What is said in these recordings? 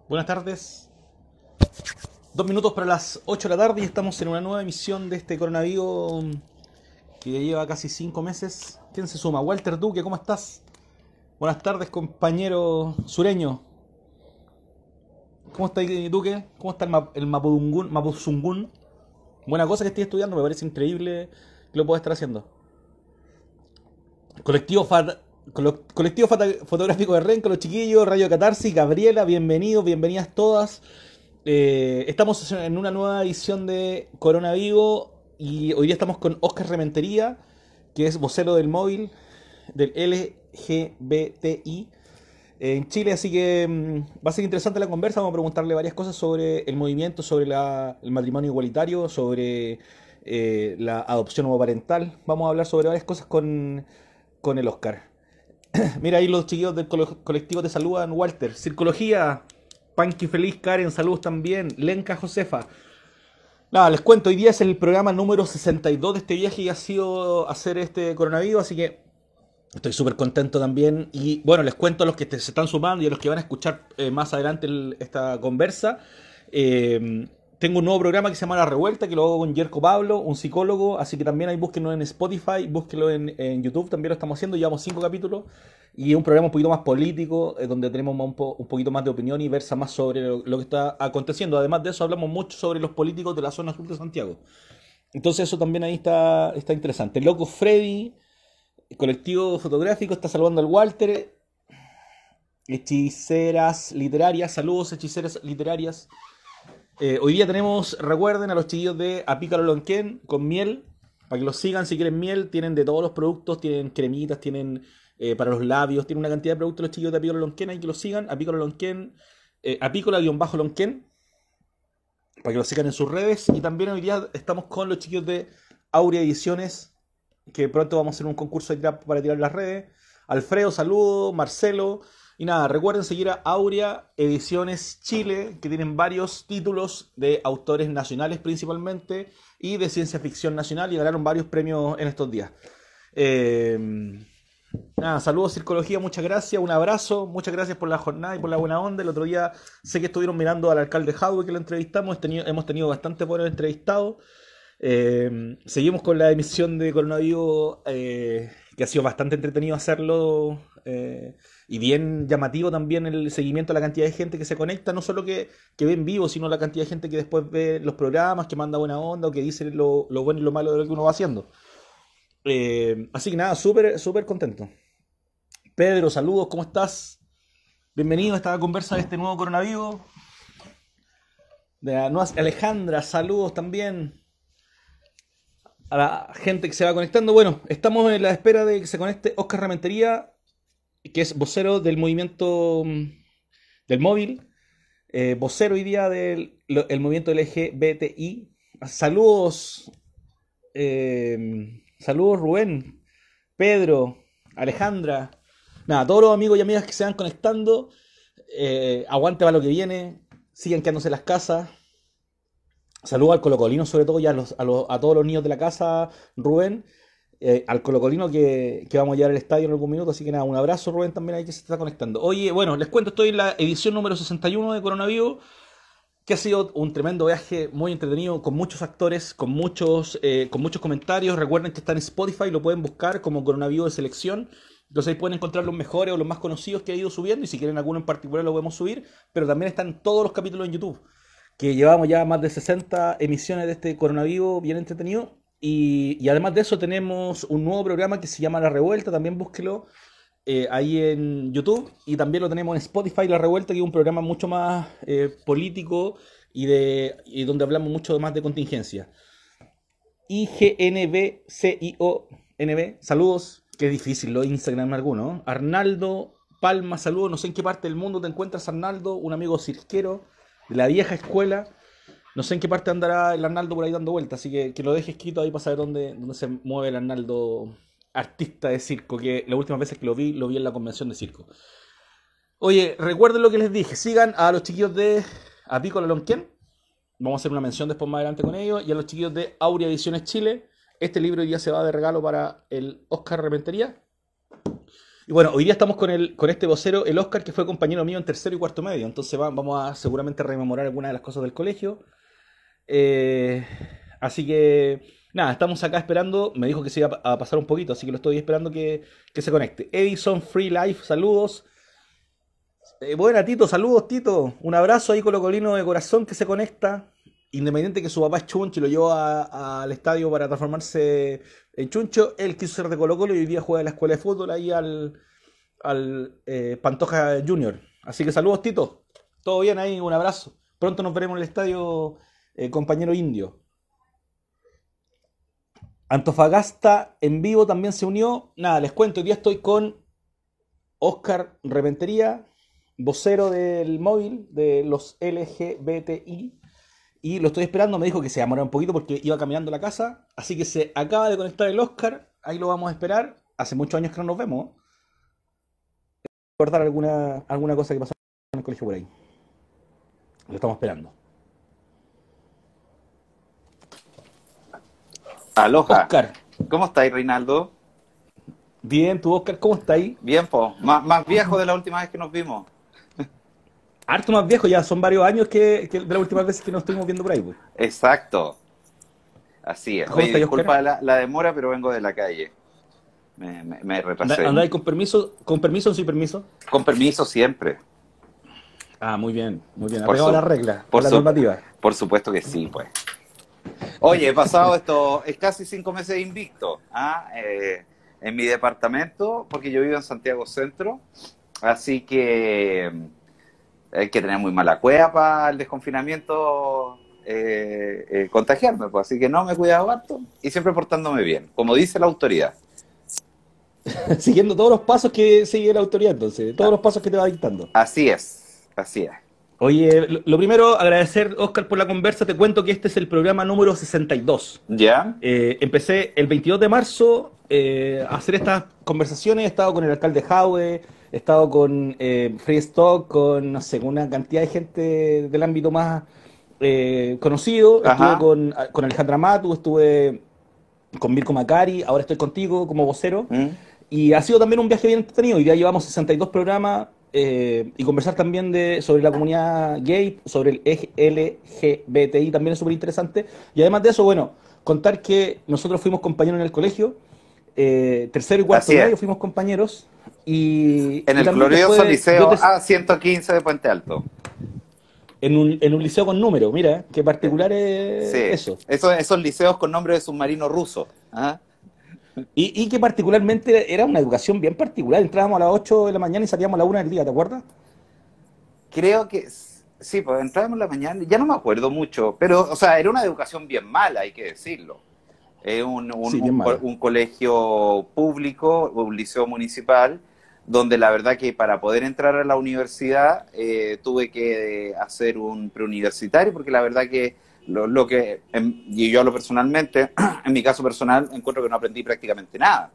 Buenas tardes. 2 minutos para las 8 de la tarde y estamos en una nueva emisión de este coronavirus que ya lleva casi 5 meses. ¿Quién se suma? Walter Duque, ¿cómo estás? Buenas tardes, compañero sureño. ¿Cómo está Duque? ¿Cómo está el Mapuzungún? Buena cosa que estoy estudiando, me parece increíble que lo pueda estar haciendo. Colectivo, Fotográfico de Renca, los chiquillos, Radio Catarsis, Gabriela, bienvenidos, bienvenidas todas. Estamos en una nueva edición de Coronavivo y hoy día estamos con Oscar Rementería, que es vocero del móvil del LGBTI en Chile, así que va a ser interesante la conversa. Vamos a preguntarle varias cosas sobre el movimiento, sobre el matrimonio igualitario, sobre la adopción homoparental. Vamos a hablar sobre varias cosas con el Oscar. Mira, ahí los chiquillos del colectivo te saludan. Walter, Circología, Panqui Feliz, Karen, saludos también. Lenka Josefa. Nada, les cuento, hoy día es el programa número 62 de este viaje y ha sido hacer este coronavirus, así que estoy súper contento también. Y bueno, les cuento a los que se están sumando y a los que van a escuchar más adelante esta conversa. Tengo un nuevo programa que se llama La Revuelta, que lo hago con Yerko Pablo, un psicólogo, así que también ahí búsquenlo en Spotify, búsquenlo en YouTube, también lo estamos haciendo, llevamos 5 capítulos, y es un programa un poquito más político, donde tenemos un poquito más de opinión y versa más sobre lo que está aconteciendo. Además de eso, hablamos mucho sobre los políticos de la zona sur de Santiago. Entonces eso también ahí está interesante. El Loco Freddy, el colectivo fotográfico, está saludando al Walter. Hechiceras literarias, saludos hechiceras literarias. Hoy día tenemos, recuerden, a los chiquillos de Apícalo Lonquén con miel, para que los sigan si quieren miel. Tienen de todos los productos, tienen cremitas, tienen para los labios, tienen una cantidad de productos los chiquillos de Apícalo Lonquén, hay que los sigan. Apícalo Lonquén, Apícola-Lonquén, para que los sigan en sus redes. Y también hoy día estamos con los chiquillos de Aurea Ediciones, que pronto vamos a hacer un concurso para tirar las redes. Alfredo, saludo. Marcelo. Y nada, recuerden seguir a Aurea Ediciones Chile, que tienen varios títulos de autores nacionales principalmente y de ciencia ficción nacional, y ganaron varios premios en estos días. Nada, saludos Circología, muchas gracias, un abrazo, muchas gracias por la jornada y por la buena onda. El otro día sé que estuvieron mirando al alcalde Jadwe, que lo entrevistamos, hemos tenido bastante buenos entrevistados. Seguimos con la emisión de Coronavirus, que ha sido bastante entretenido hacerlo, y bien llamativo también el seguimiento a la cantidad de gente que se conecta, no solo que ve en vivo, sino la cantidad de gente que después ve los programas, que manda buena onda o que dice lo bueno y lo malo de lo que uno va haciendo. Así que nada, súper contento. Pedro, saludos, ¿cómo estás? Bienvenido a esta conversa de este nuevo Coronavirus. Alejandra, saludos también a la gente que se va conectando. Bueno, estamos en la espera de que se conecte Oscar Rementería, que es vocero del movimiento del móvil, vocero hoy día del movimiento LGBTI. Saludos, saludos Rubén, Pedro, Alejandra, nada, todos los amigos y amigas que se van conectando. Aguante para lo que viene, sigan quedándose en las casas. Saludos al Colocolino sobre todo, y a todos los niños de la casa, Rubén. Al Colocolino que vamos a llegar al estadio en algún minuto, así que nada, un abrazo Rubén también ahí que se está conectando. Oye, bueno, les cuento, estoy en la edición número 61 de Coronavirus, que ha sido un tremendo viaje, muy entretenido, con muchos actores, con muchos comentarios. Recuerden que está en Spotify, lo pueden buscar como Coronavirus de Selección. Entonces ahí pueden encontrar los mejores o los más conocidos que ha ido subiendo, y si quieren alguno en particular lo podemos subir, pero también están todos los capítulos en YouTube, que llevamos ya más de 60 emisiones de este Coronavirus bien entretenido. Y además de eso tenemos un nuevo programa que se llama La Revuelta, también búsquelo ahí en YouTube, y también lo tenemos en Spotify, La Revuelta, que es un programa mucho más político y donde hablamos mucho más de contingencia. IGNBCIONB, saludos, qué difícil lo Instagram alguno. Arnaldo Palma, saludos, no sé en qué parte del mundo te encuentras Arnaldo, un amigo cirquero de la vieja escuela. No sé en qué parte andará el Arnaldo por ahí dando vueltas, así que lo deje escrito ahí para saber dónde se mueve el Arnaldo, artista de circo, que las últimas veces que lo vi en la convención de circo. Oye, recuerden lo que les dije, sigan a los chiquillos de Apícola Lonquén, vamos a hacer una mención después más adelante con ellos, y a los chiquillos de Aurea Ediciones Chile. Este libro ya se va de regalo para el Oscar Rementería. Y bueno, hoy día estamos con este vocero, el Oscar, que fue compañero mío en tercero y cuarto medio. Entonces vamos a seguramente rememorar algunas de las cosas del colegio. Eh, Así que, nada, estamos acá esperando. Me dijo que se iba a pasar un poquito, así que lo estoy esperando que se conecte. Edison Free Life, saludos. Buena, Tito, saludos, Tito. Un abrazo ahí colocolino de corazón que se conecta. Independiente que su papá es chuncho y lo llevó al estadio para transformarse en chuncho, él quiso ser de Colo-Colo y hoy día juega en la escuela de fútbol ahí al Pantoja Junior. Así que saludos, Tito. Todo bien ahí, un abrazo. Pronto nos veremos en el estadio, compañero indio. Antofagasta en vivo también se unió. Nada, les cuento, hoy día estoy con Oscar Rementería, vocero del móvil de los LGBTI. Y lo estoy esperando, me dijo que se demoraba un poquito porque iba caminando a la casa. Así que se acaba de conectar el Oscar, ahí lo vamos a esperar. Hace muchos años que no nos vemos. Recordar alguna cosa que pasó en el colegio por ahí. Lo estamos esperando. Aloha. Oscar, ¿Cómo estáis, Reinaldo? bien, tú Oscar, ¿cómo está ahí? Bien, po. Más viejo de la última vez que nos vimos. Harto más viejo, ya son varios años que de la última vez que nos estuvimos viendo por ahí, pues. Exacto. Así es. ¿Cómo Oye, está disculpa Oscar? la demora, pero vengo de la calle. Me retrasé. ¿Andáis con permiso o sin permiso? Con permiso siempre. Ah, muy bien, muy bien. Por Apegado a su- la regla, a por la su- normativa. Por supuesto que sí, pues. Oye, he pasado es casi 5 meses invicto, en mi departamento, porque yo vivo en Santiago Centro, así que hay que tener muy mala cueva para el desconfinamiento, contagiarme, pues, así que no me he cuidado harto y siempre portándome bien, como dice la autoridad. Siguiendo todos los pasos que sigue la autoridad, entonces, todos los pasos que te va dictando. Así es, así es. Oye, lo primero, agradecer, Oscar, por la conversa. Te cuento que este es el programa número 62. ¿Ya? Empecé el 22 de marzo a hacer estas conversaciones. He estado con el alcalde Jaue, he estado con Free Stock, con, no sé, con una cantidad de gente del ámbito más conocido. Estuve Ajá. con Alejandra Matu, estuve con Mirko Macari, ahora estoy contigo como vocero. ¿Mm? Y ha sido también un viaje bien entretenido. Hoy día llevamos 62 programas y conversar también sobre la comunidad gay, sobre el LGBTI también es súper interesante. Y además de eso, bueno, contar que nosotros fuimos compañeros en el colegio, tercero y cuarto Así es. medio fuimos compañeros. Y En el también glorioso después liceo A115 de Puente Alto. en un liceo con número, mira, qué particular es Sí, eso. esos liceos con nombre de submarino ruso. ¿Ah? Y que particularmente era una educación bien particular. Entrábamos a las 8 de la mañana y salíamos a la 1 del día, ¿te acuerdas? Creo que sí, pues entrábamos en la mañana, ya no me acuerdo mucho, pero, o sea, era una educación bien mala, hay que decirlo. Sí, bien mala. Un colegio público, un liceo municipal, donde la verdad que para poder entrar a la universidad tuve que hacer un preuniversitario, porque la verdad que y yo personalmente, en mi caso personal, encuentro que no aprendí prácticamente nada.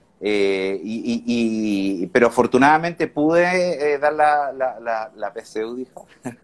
Pero afortunadamente pude dar la PSU, dijo,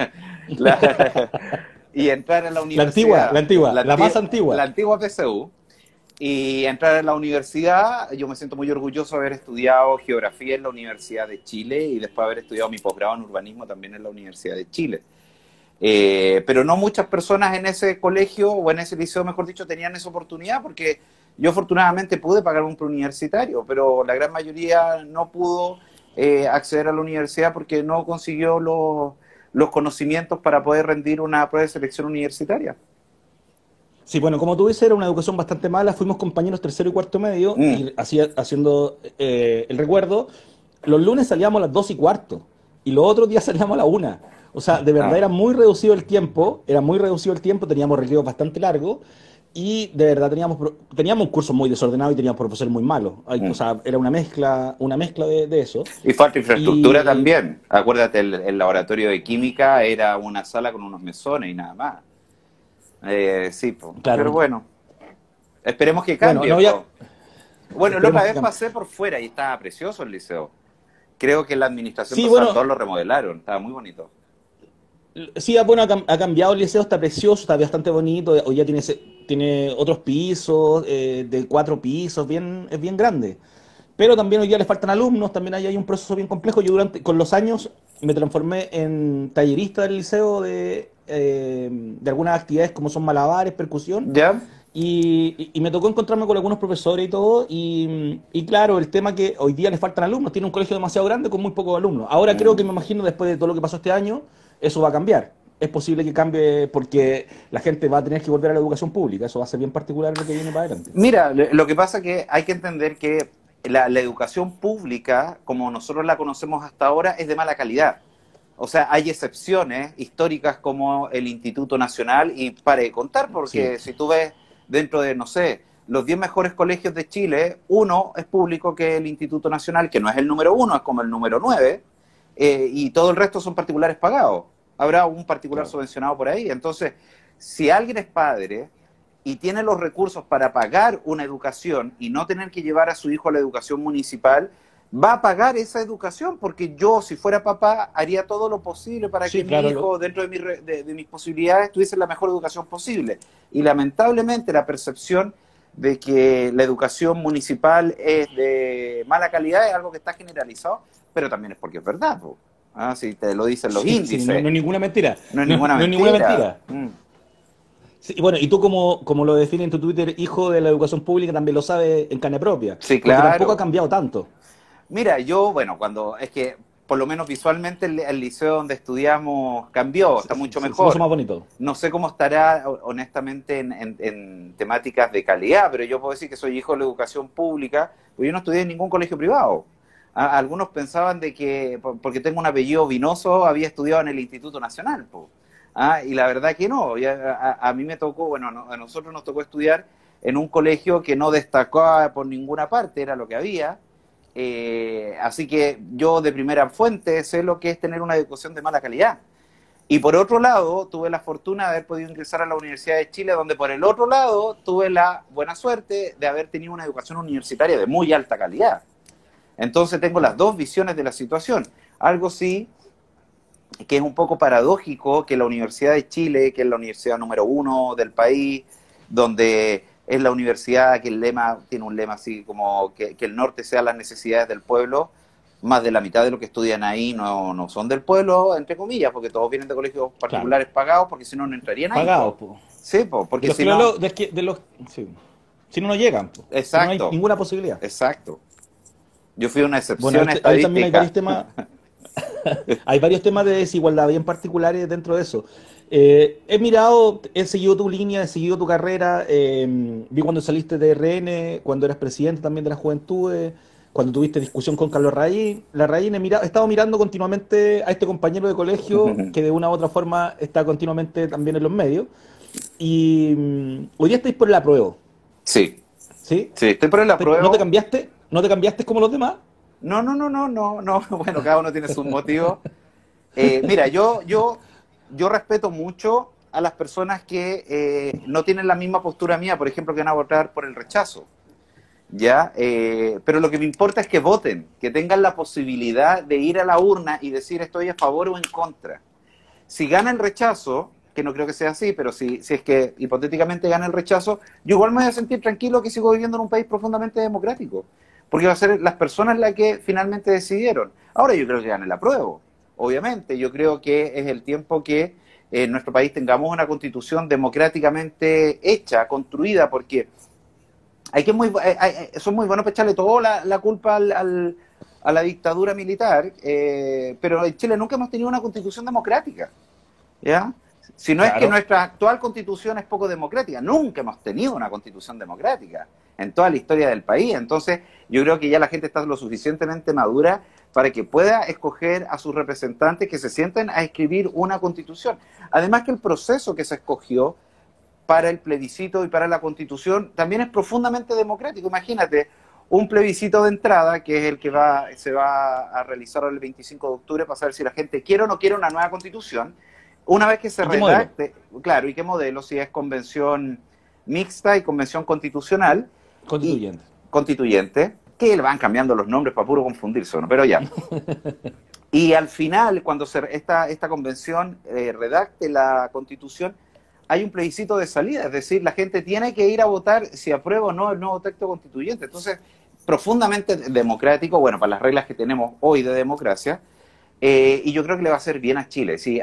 y entrar a la universidad. La más antigua. La antigua PSU. Y entrar a la universidad, yo me siento muy orgulloso de haber estudiado geografía en la Universidad de Chile y después haber estudiado mi posgrado en urbanismo también en la Universidad de Chile. Pero no muchas personas en ese colegio o en ese liceo, mejor dicho, tenían esa oportunidad porque yo afortunadamente pude pagar un preuniversitario, pero la gran mayoría no pudo acceder a la universidad porque no consiguió los conocimientos para poder rendir una prueba de selección universitaria. Sí, bueno, como tú dices, era una educación bastante mala. Fuimos compañeros tercero y cuarto medio y haciendo el recuerdo, los lunes salíamos a las 2 y cuarto y los otros días salíamos a la 1. O sea, de verdad era muy reducido el tiempo, teníamos recreos bastante largos y de verdad teníamos un curso muy desordenado y teníamos profesores muy malos. O sea, era una mezcla de eso. Y falta infraestructura Y también. Acuérdate, el laboratorio de química era una sala con unos mesones y nada más. Sí, po. claro, Pero bueno, esperemos que bueno, cambie. no Po. Bueno, la esperemos otra que vez cambie. pasé por fuera y estaba precioso el liceo. Creo que la administración Sí, de bueno, Sandor lo remodelaron, estaba muy bonito. sí, bueno, ha cambiado el liceo, está precioso, está bastante bonito. Hoy ya tiene otros pisos, de 4 pisos, es bien grande. pero también hoy día le faltan alumnos, también ahí hay un proceso bien complejo. Yo con los años me transformé en tallerista del liceo de algunas actividades como son malabares, percusión, ¿Ya? y me tocó encontrarme con algunos profesores y todo, y claro, el tema que hoy día le faltan alumnos, tiene un colegio demasiado grande con muy pocos alumnos. Ahora creo que Mm. me imagino después de todo lo que pasó este año, eso va a cambiar. Es posible que cambie porque la gente va a tener que volver a la educación pública, eso va a ser bien particular en lo que viene para adelante. Mira, lo que pasa es que hay que entender que la educación pública, como nosotros la conocemos hasta ahora, es de mala calidad. O sea, hay excepciones históricas como el Instituto Nacional y pare de contar, Sí, porque si tú ves dentro de, no sé, los 10 mejores colegios de Chile, uno es público que es el Instituto Nacional, que no es el número uno, es como el número 9, y todo el resto son particulares pagados. Habrá un particular claro. subvencionado por ahí. Entonces, si alguien es padre y tiene los recursos para pagar una educación y no tener que llevar a su hijo a la educación municipal, va a pagar esa educación, porque yo, si fuera papá, haría todo lo posible para que Sí, mi claro, hijo, dentro de mis posibilidades, tuviese la mejor educación posible. Y lamentablemente la percepción de que la educación municipal es de mala calidad es algo que está generalizado, pero también es porque es verdad, po. Ah, si te lo dicen los sí, sí, no, índices, no es ninguna mentira, no es no, ninguna no es ninguna mentira. mentira. Sí, y bueno, y tú como lo defines en tu Twitter, hijo de la educación pública, también lo sabes en carne propia, Sí, porque tampoco ha claro. cambiado tanto. Mira, yo, bueno, cuando es que por lo menos visualmente el liceo donde estudiamos cambió, está mucho Se puso mejor. más bonito. No sé cómo estará honestamente en temáticas de calidad, pero yo puedo decir que soy hijo de la educación pública, porque yo no estudié en ningún colegio privado. Algunos pensaban de que porque tengo un apellido Vinoso había estudiado en el Instituto Nacional, po. Y la verdad que no. A mí me tocó, bueno, a nosotros nos tocó estudiar en un colegio que no destacaba por ninguna parte, era lo que había. Así que yo de primera fuente sé lo que es tener una educación de mala calidad. Y por otro lado, tuve la fortuna de haber podido ingresar a la Universidad de Chile, donde por el otro lado tuve la buena suerte de haber tenido una educación universitaria de muy alta calidad. Entonces tengo las Claro. dos visiones de la situación. Algo sí que es un poco paradójico que la Universidad de Chile, que es la universidad número uno del país, donde es la universidad que el lema tiene un lema así como que el norte sea las necesidades del pueblo, más de la mitad de los que estudian ahí no son del pueblo, entre comillas, porque todos vienen de colegios Claro. particulares pagados, porque si no, no entrarían ahí, Pagados, po. po. Sí, po, De porque los si que no, sí. Si no, no llegan, po. Si no, no hay exacto, ninguna posibilidad. exacto. Yo fui una Bueno, excepción ahí también hay estadística. varios temas, hay varios temas de desigualdad bien particulares dentro de eso. He mirado, he seguido tu línea, he seguido tu carrera. Vi cuando saliste de RN, cuando eras presidente también de las Juventudes, cuando tuviste discusión con Carlos Larraín. He estado mirando continuamente a este compañero de colegio que de una u otra forma está continuamente también en los medios. Y hoy día estáis por el apruebo, Sí, ¿sí? sí, estoy por el ¿No te apruebo. cambiaste? ¿No te cambiaste como los demás? No. Bueno, cada uno tiene sus motivos. Mira, yo respeto mucho a las personas que no tienen la misma postura mía, por ejemplo, que van a votar por el rechazo. ¿Ya? Pero lo que me importa es que voten, que tengan la posibilidad de ir a la urna y decir estoy a favor o en contra. Si gana el rechazo, que no creo que sea así, pero si es que hipotéticamente gana el rechazo, yo igual me voy a sentir tranquilo que sigo viviendo en un país profundamente democrático, porque va a ser las personas las que finalmente decidieron. Ahora yo creo que gane el apruebo, obviamente, yo creo que es el tiempo que en nuestro país tengamos una constitución democráticamente hecha, construida, porque son muy buenos para echarle toda la culpa a la dictadura militar, pero en Chile nunca hemos tenido una constitución democrática. ¿Ya? Si no es que Claro. nuestra actual constitución es poco democrática, nunca hemos tenido una constitución democrática en toda la historia del país. Entonces, yo creo que ya la gente está lo suficientemente madura para que pueda escoger a sus representantes que se sienten a escribir una constitución. Además que el proceso que se escogió para el plebiscito y para la constitución también es profundamente democrático. Imagínate, un plebiscito de entrada, que es el que se va a realizar el 25 de octubre para saber si la gente quiere o no quiere una nueva constitución. Una vez que se ¿Y qué modelo? redacte, claro, ¿y qué modelo? Si es convención mixta y convención constitucional y Constituyente. constituyente, que le van cambiando los nombres para puro confundirse, ¿no? Pero ya. Y al final, cuando esta convención redacte la constitución, hay un plebiscito de salida, es decir, la gente tiene que ir a votar si aprueba o no el nuevo texto constituyente. Entonces, profundamente democrático, bueno, para las reglas que tenemos hoy de democracia, y yo creo que le va a hacer bien a Chile. Sí,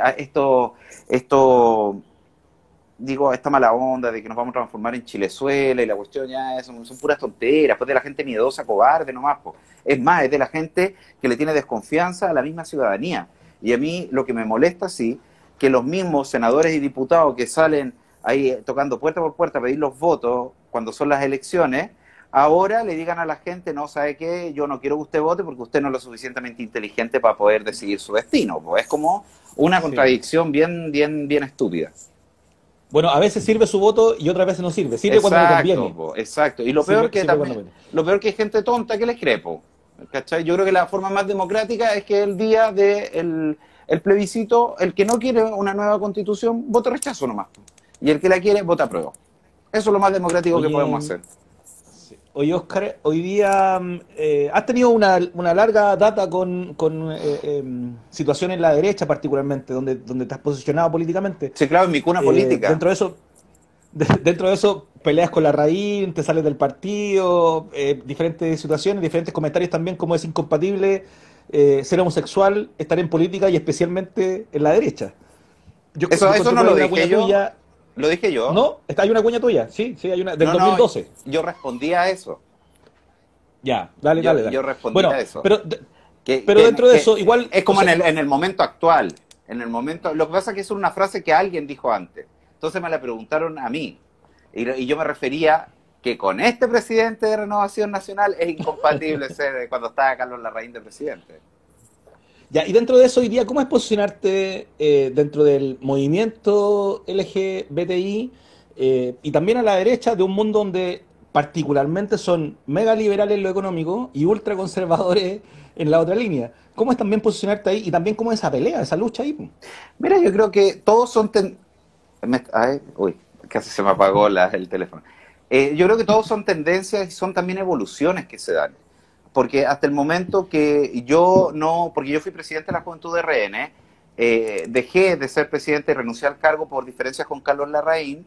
esto digo, esta mala onda de que nos vamos a transformar en Chilezuela y la cuestión ya son puras tonteras, pues de la gente miedosa, cobarde nomás, po. Es más, es de la gente que le tiene desconfianza a la misma ciudadanía. Y a mí lo que me molesta, sí, que los mismos senadores y diputados que salen ahí tocando puerta por puerta a pedir los votos cuando son las elecciones, ahora le digan a la gente, no, ¿sabe qué? Yo no quiero que usted vote porque usted no es lo suficientemente inteligente para poder decidir su destino. Pues es como una Sí. contradicción bien estúpida. Bueno, a veces sirve su voto y otras veces no sirve. Sirve cuando le Exacto, conviene. po, exacto. Y Sirve cuando conviene. lo peor que hay gente tonta que les crepo. ¿Cachai? Yo creo que la forma más democrática es que el día del el plebiscito, el que no quiere una nueva constitución, vota rechazo nomás. Y el que la quiere, vota apruebo. Eso es lo más democrático que podemos Oye, hacer. sí. Oye, Oscar, hoy día has tenido una larga data con situaciones en la derecha particularmente, donde te has posicionado políticamente. Sí, claro, en mi cuna política. Dentro de eso, dentro de eso peleas con la raíz, te sales del partido, diferentes situaciones, diferentes comentarios también, como es incompatible ser homosexual, estar en política y especialmente en la derecha. Yo Eso encontré no por lo ahí una dije cuña yo, tuya. lo dije yo. ¿No? Hay una cuña tuya, sí, sí, hay una, del No, no, 2012. yo respondí a eso. Ya, dale, dale, dale. Yo respondí Bueno, a eso. pero, Que, pero dentro de eso, igual, es o como sea, en el momento actual. En el momento, lo que pasa es que es una frase que alguien dijo antes. Entonces me la preguntaron a mí. Y yo me refería que con este presidente de Renovación Nacional es incompatible ser cuando estaba Carlos Larraín de presidente. ya, y dentro de eso, hoy día, ¿cómo es posicionarte dentro del movimiento LGBTI y también a la derecha de un mundo donde particularmente son mega liberales en lo económico y ultra conservadores en la otra línea? ¿Cómo es también posicionarte ahí y también cómo es esa pelea, esa lucha ahí? Mira, yo creo que todos son... Ay, uy, casi se me apagó el teléfono. Yo creo que todos son tendencias y son también evoluciones que se dan. Porque hasta el momento que yo no... Porque yo fui presidente de la Juventud de RN, dejé de ser presidente y renuncié al cargo por diferencias con Carlos Larraín,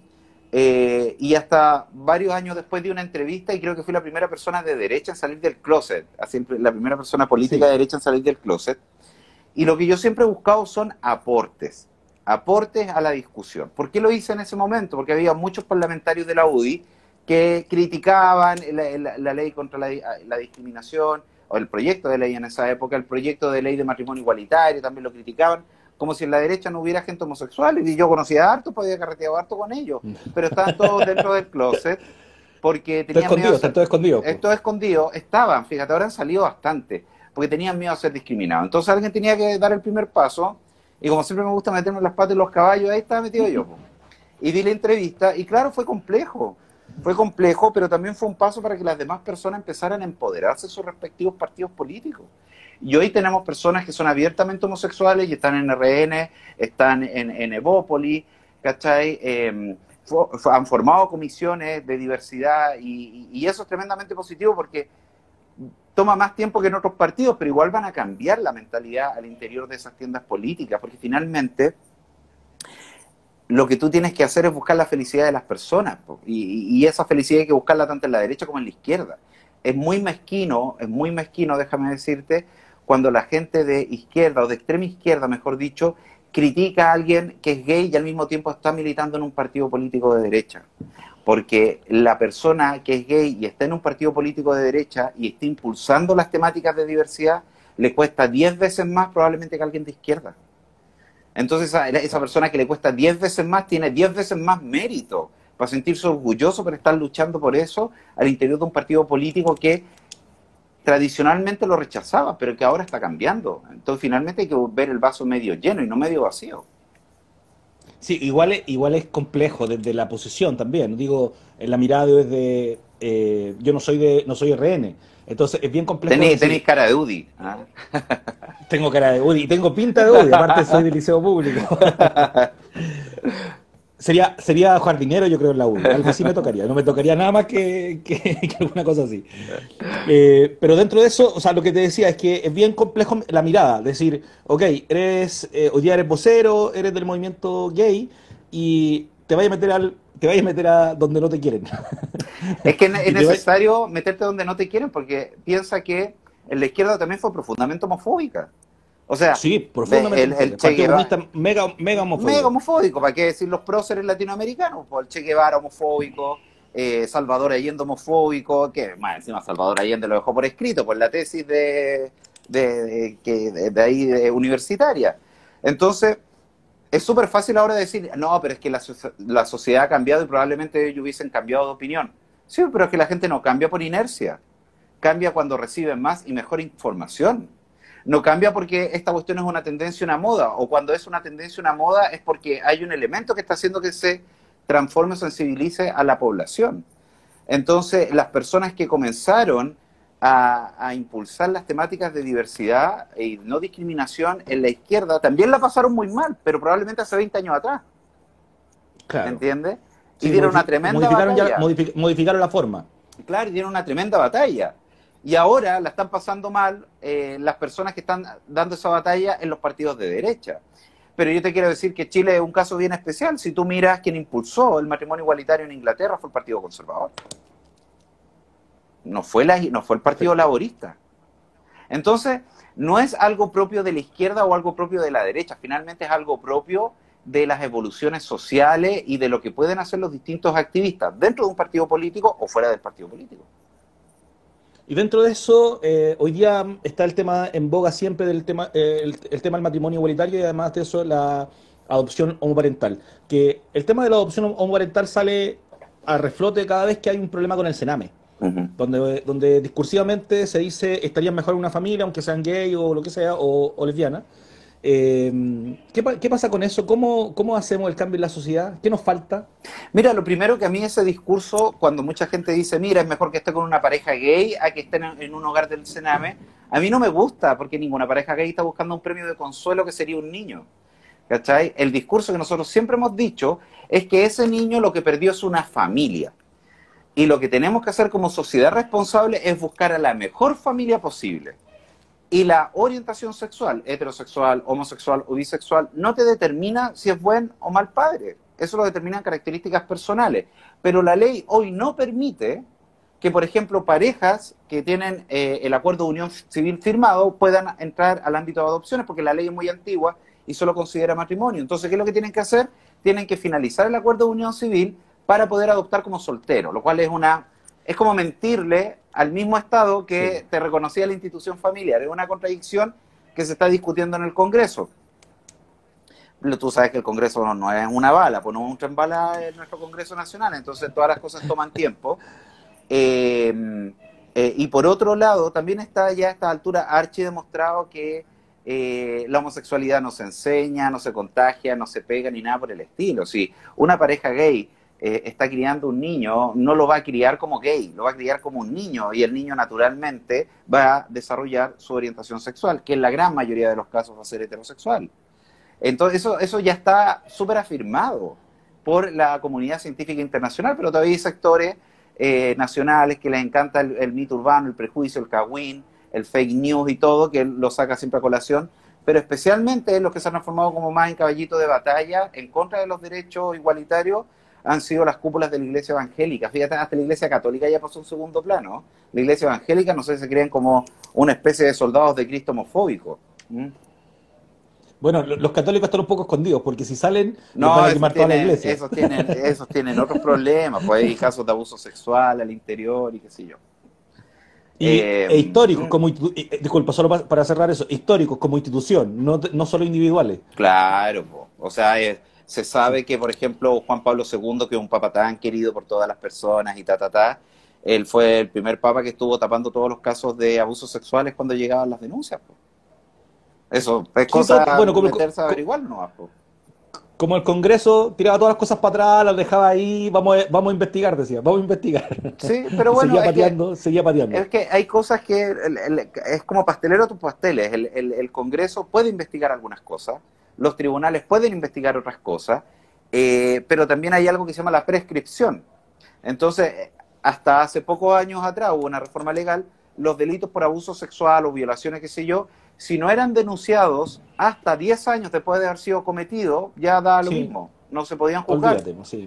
y hasta varios años después de una entrevista, y creo que fui la primera persona de derecha en salir del closet, así, la primera persona política de Sí, derecha en salir del closet. Y lo que yo siempre he buscado son aportes, aportes a la discusión. ¿Por qué lo hice en ese momento? Porque había muchos parlamentarios de la UDI que criticaban la ley contra la discriminación, o el proyecto de ley en esa época, el proyecto de ley de matrimonio igualitario, también lo criticaban, como si en la derecha no hubiera gente homosexual, y yo conocía harto, podía carretear harto con ellos, pero estaban todos dentro del closet, porque está tenían miedo escondido, a está ser, todo escondido, po. estos escondidos estaban, fíjate, ahora han salido bastante, porque tenían miedo a ser discriminados. Entonces alguien tenía que dar el primer paso, y como siempre me gusta meterme las patas en los caballos, ahí estaba metido yo, po. Y di la entrevista, y claro, fue complejo, pero también fue un paso para que las demás personas empezaran a empoderarse de sus respectivos partidos políticos. Y hoy tenemos personas que son abiertamente homosexuales y están en RN, están en Evópolis, ¿cachai? Han formado comisiones de diversidad y eso es tremendamente positivo porque toma más tiempo que en otros partidos, pero igual van a cambiar la mentalidad al interior de esas tiendas políticas, porque finalmente lo que tú tienes que hacer es buscar la felicidad de las personas, y esa felicidad hay que buscarla tanto en la derecha como en la izquierda. Es muy mezquino, déjame decirte, cuando la gente de izquierda o de extrema izquierda, mejor dicho, critica a alguien que es gay y al mismo tiempo está militando en un partido político de derecha. Porque la persona que es gay y está en un partido político de derecha y está impulsando las temáticas de diversidad, le cuesta 10 veces más probablemente que a alguien de izquierda. Entonces esa persona que le cuesta 10 veces más tiene 10 veces más mérito para sentirse orgulloso por estar luchando por eso al interior de un partido político que tradicionalmente lo rechazaba, pero que ahora está cambiando. Entonces finalmente hay que ver el vaso medio lleno y no medio vacío. Sí, igual es complejo desde la posición también. Digo, en la mirada desde yo no soy RN. Entonces es bien complejo Tenéis decir, cara de UDI. ¿Ah? tengo cara de UDI y tengo pinta de UDI, aparte soy del liceo público. Sería jardinero, yo creo, en la UDI. Algo así me tocaría. No me tocaría nada más que alguna cosa así. Pero dentro de eso, o sea, lo que te decía es que es bien complejo la mirada. Decir, ok, hoy día eres vocero, eres del movimiento gay y te te vayas a meter a donde no te quieren. Es que es Y te necesario meterte donde no te quieren porque piensa que en la izquierda también fue profundamente homofóbica. O sea, Sí, profundamente el homofóbico. El Che Partido Guevara, Comunista mega mega homofóbico. homofóbico, ¿para qué decir los próceres latinoamericanos? Pues el Che Guevara homofóbico, Salvador Allende homofóbico, que más encima Salvador Allende lo dejó por escrito, por la tesis de ahí universitaria. Entonces, es súper fácil ahora decir, no, pero es que la sociedad ha cambiado y probablemente ellos hubiesen cambiado de opinión. Sí, pero es que la gente no cambia por inercia, cambia cuando reciben más y mejor información. No cambia porque esta cuestión es una tendencia, una moda, o cuando es una tendencia, una moda, es porque hay un elemento que está haciendo que se transforme o sensibilice a la población. Entonces, las personas que comenzaron a impulsar las temáticas de diversidad y no discriminación en la izquierda también la pasaron muy mal, pero probablemente hace 20 años atrás, Claro. ¿entiendes? Y Sí, dieron una tremenda batalla. modificaron la forma. Claro, y dieron una tremenda batalla. Y ahora la están pasando mal las personas que están dando esa batalla en los partidos de derecha. Pero yo te quiero decir que Chile es un caso bien especial. Si tú miras, quien impulsó el matrimonio igualitario en Inglaterra fue el Partido Conservador. No fue el Partido Laborista. Entonces, no es algo propio de la izquierda o algo propio de la derecha. Finalmente es algo propio de las evoluciones sociales y de lo que pueden hacer los distintos activistas dentro de un partido político o fuera del partido político. Y dentro de eso, hoy día está el tema en boga siempre del tema, el tema del matrimonio igualitario y además de eso la adopción homoparental. Que el tema de la adopción homoparental sale a reflote cada vez que hay un problema con el Sename, Uh-huh. donde discursivamente se dice estarían mejor en una familia, aunque sean gay o lo que sea, o lesbiana. ¿Qué pasa con eso? ¿Cómo hacemos el cambio en la sociedad? ¿Qué nos falta? Mira, lo primero que a mí ese discurso, cuando mucha gente dice, mira, es mejor que esté con una pareja gay a que esté en un hogar del Sename, a mí no me gusta, porque ninguna pareja gay está buscando un premio de consuelo que sería un niño. ¿Cachai? El discurso que nosotros siempre hemos dicho es que ese niño lo que perdió es una familia. Y lo que tenemos que hacer como sociedad responsable es buscar a la mejor familia posible. Y la orientación sexual, heterosexual, homosexual o bisexual, no te determina si es buen o mal padre. Eso lo determinan características personales. Pero la ley hoy no permite que, por ejemplo, parejas que tienen el acuerdo de unión civil firmado puedan entrar al ámbito de adopciones, porque la ley es muy antigua y solo considera matrimonio. Entonces, ¿qué es lo que tienen que hacer? Tienen que finalizar el acuerdo de unión civil para poder adoptar como soltero, lo cual es como mentirle al mismo Estado que Sí. te reconocía la institución familiar. Es una contradicción que se está discutiendo en el Congreso. Tú sabes que el Congreso no es una bala, pues no es un tren bala en nuestro Congreso Nacional, entonces todas las cosas toman tiempo. Y por otro lado, también está ya a esta altura archi demostrado que la homosexualidad no se enseña, no se contagia, no se pega ni nada por el estilo. Si una pareja gay está criando un niño, no lo va a criar como gay, lo va a criar como un niño y el niño naturalmente va a desarrollar su orientación sexual, que en la gran mayoría de los casos va a ser heterosexual. Entonces eso ya está súper afirmado por la comunidad científica internacional, pero todavía hay sectores nacionales que les encanta el mito urbano, el prejuicio, el cagüín, el fake news y todo, que lo saca siempre a colación, pero especialmente los que se han transformado como más en caballito de batalla en contra de los derechos igualitarios han sido las cúpulas de la iglesia evangélica. Fíjate, hasta la iglesia católica ya pasó a un segundo plano. La iglesia evangélica, no sé si se creen como una especie de soldados de Cristo homofóbicos. ¿Mm? Bueno, los católicos están un poco escondidos, porque si salen, les van No, a quemar toda la iglesia. esos tienen otros problemas, pues hay casos de abuso sexual al interior y qué sé yo. E históricos, disculpa, solo para cerrar eso, históricos como institución, no solo individuales. Claro, po. O sea, se sabe que, por ejemplo, Juan Pablo II, que es un papa tan querido por todas las personas y él fue el primer papa que estuvo tapando todos los casos de abusos sexuales cuando llegaban las denuncias, po. Eso es Sí, cosa bueno, meterse a averiguar, ¿no? Po. como el Congreso tiraba todas las cosas para atrás, las dejaba ahí, vamos a investigar, decía, vamos a investigar. Sí, pero Y bueno, seguía pateando. es que hay cosas que es como pastelero a tus pasteles. El Congreso puede investigar algunas cosas, los tribunales pueden investigar otras cosas, pero también hay algo que se llama la prescripción. Entonces, hasta hace pocos años atrás hubo una reforma legal, los delitos por abuso sexual o violaciones, qué sé yo, si no eran denunciados hasta 10 años después de haber sido cometido, ya da lo Sí, mismo, no se podían juzgar. olvídate, sí.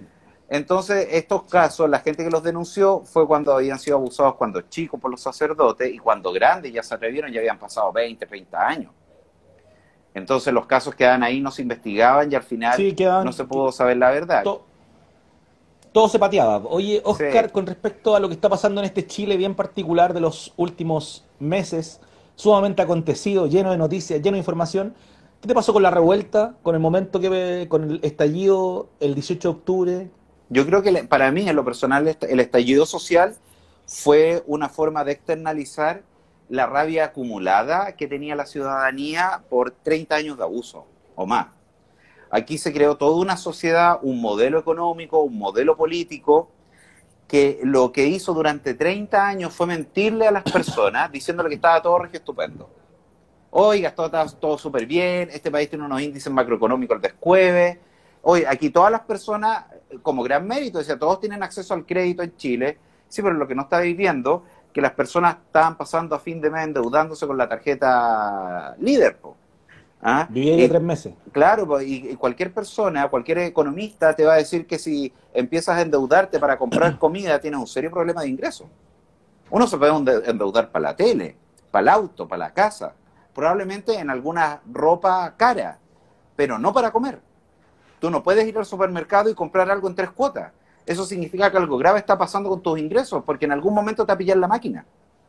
Entonces, estos casos, la gente que los denunció fue cuando habían sido abusados cuando chicos por los sacerdotes y cuando grandes ya se atrevieron, ya habían pasado 20, 30 años. Entonces, los casos quedaban ahí, no se investigaban y al final Sí, no se pudo saber la verdad. to- todo se pateaba. Oye, Sí. Oscar, con respecto a lo que está pasando en este Chile bien particular de los últimos meses, sumamente acontecido, lleno de noticias, lleno de información, ¿qué te pasó con la revuelta, con el momento con el estallido el 18 de octubre? Yo creo que para mí, en lo personal, el estallido social fue una forma de externalizar la rabia acumulada que tenía la ciudadanía por 30 años de abuso o más. Aquí se creó toda una sociedad, un modelo económico, un modelo político, que lo que hizo durante 30 años fue mentirle a las personas diciéndole que estaba todo regio estupendo. Oiga, está todo súper bien, este país tiene unos índices macroeconómicos al descueve. Oye, aquí todas las personas, como gran mérito, decía, todos tienen acceso al crédito en Chile. Sí, pero lo que no estáis viendo, que las personas estaban pasando a fin de mes endeudándose con la tarjeta líder, po. ¿Ah? Viví ahí Y, 3 meses. claro, y cualquier persona, cualquier economista te va a decir que si empiezas a endeudarte para comprar comida, tienes un serio problema de ingresos. Uno se puede endeudar para la tele, para el auto, para la casa, probablemente en alguna ropa cara, pero no para comer. Tú no puedes ir al supermercado y comprar algo en 3 cuotas. Eso significa que algo grave está pasando con tus ingresos, porque en algún momento te va a pillar la máquina.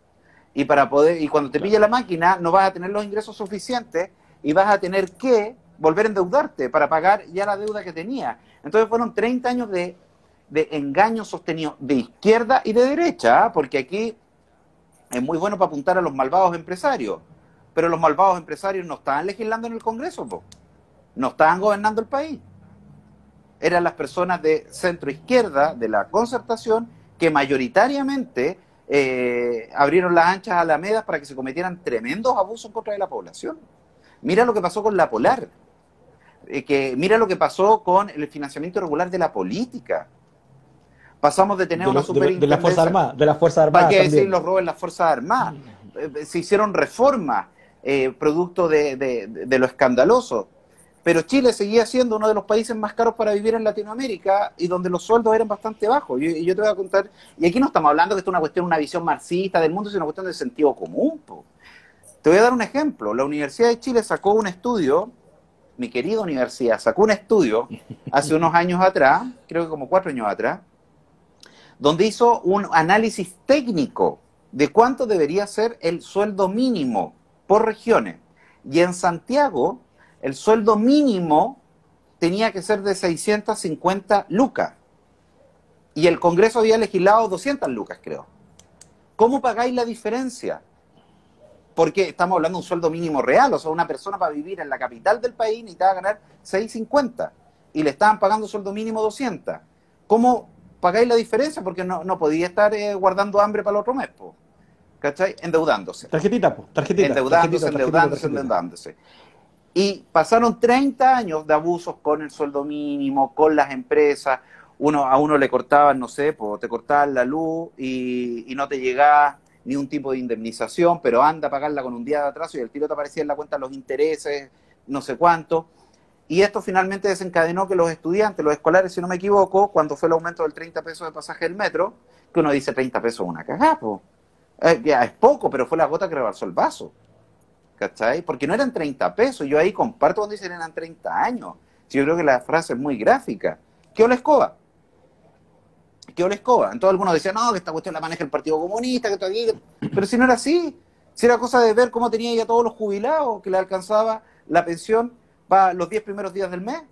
Y cuando te pilla la máquina, no vas a tener los ingresos suficientes y vas a tener que volver a endeudarte para pagar ya la deuda que tenías. Entonces fueron 30 años de engaño sostenido de izquierda y de derecha, ¿eh? Porque aquí es muy bueno para apuntar a los malvados empresarios, pero los malvados empresarios no estaban legislando en el Congreso, po. No estaban gobernando el país. Eran las personas de centro izquierda, de la concertación, que mayoritariamente abrieron las anchas alamedas para que se cometieran tremendos abusos en contra de la población. Mira lo que pasó con la Polar, mira lo que pasó con el financiamiento irregular de la política. Pasamos de tener una De las Fuerzas superintendencia. Armadas, de las Fuerzas ¿Para Armadas qué decir también. los robos en las Fuerzas Armadas? Se hicieron reformas producto de lo escandaloso. Pero Chile seguía siendo uno de los países más caros para vivir en Latinoamérica y donde los sueldos eran bastante bajos. Yo te voy a contar, y aquí no estamos hablando que esto es una cuestión, una visión marxista del mundo, sino una cuestión de sentido común, po. Te voy a dar un ejemplo. La Universidad de Chile sacó un estudio, mi querida universidad, sacó un estudio hace unos años atrás, creo que como 4 años atrás, donde hizo un análisis técnico de cuánto debería ser el sueldo mínimo por regiones. Y en Santiago, el sueldo mínimo tenía que ser de 650 lucas. Y el Congreso había legislado 200 lucas, creo. ¿Cómo pagáis la diferencia? Porque estamos hablando de un sueldo mínimo real, o sea, una persona para vivir en la capital del país necesitaba ganar 650 y le estaban pagando sueldo mínimo 200. ¿Cómo pagáis la diferencia? Porque no podía estar guardando hambre para el otro mes, po. ¿Cachai? Endeudándose. Tarjetita, po, tarjetita. Endeudándose. Y pasaron 30 años de abusos con el sueldo mínimo, con las empresas. A uno le cortaban, no sé, po, te cortaban la luz y no te llegaba ni un tipo de indemnización, pero anda a pagarla con un día de atraso y el tiro te aparecía en la cuenta los intereses, no sé cuánto. Y esto finalmente desencadenó que los estudiantes, los escolares, si no me equivoco, cuando fue el aumento del 30 pesos de pasaje del metro, que uno dice 30 pesos es una cagada, po. Ya es poco, pero fue la gota que rebalsó el vaso. ¿Cachai? Porque no eran 30 pesos. Yo ahí comparto cuando dicen eran 30 años. Yo creo que la frase es muy gráfica. ¿Qué ola escoba? ¿Qué ola escoba? Entonces algunos decían, no, que esta cuestión la maneja el Partido Comunista, que esto aquí. Pero si no era así. Si era cosa de ver cómo tenía ya todos los jubilados, que le alcanzaba la pensión para los 10 primeros días del mes.